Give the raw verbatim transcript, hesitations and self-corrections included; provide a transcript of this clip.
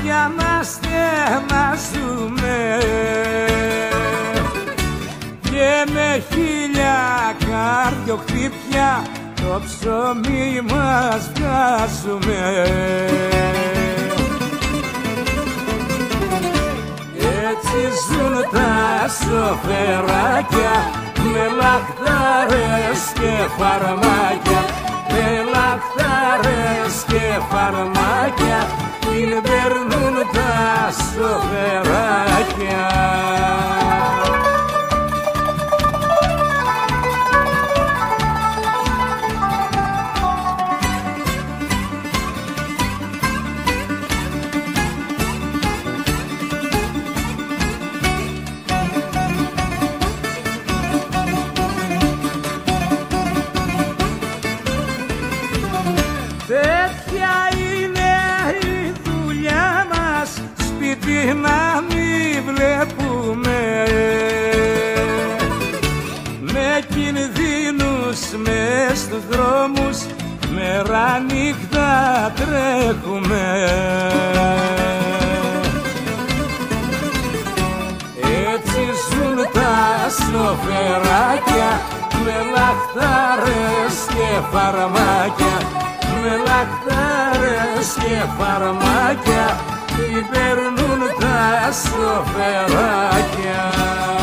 για να στενάζουμε και με χίλια καρδιοχτύπια το ψωμί μας βγάζουμε. Έτσι ζουν τα σοφεράκια με λαχτάρες και φαρμάκια, με λαχτάρες και φαρμάκια την περνούν τα σοφεράκια. Τέτοια είναι η δουλειά μας, σπίτι να μην βλέπουμε, με κινδύνους μες στους δρόμους, μέρα νύχτα τρέχουμε. Έτσι ζουν τα σοφεράκια με λαχτάρες και φαρμάκια, με λαχτάρες και φαρμάκια την περνούν τα σοφεράκια.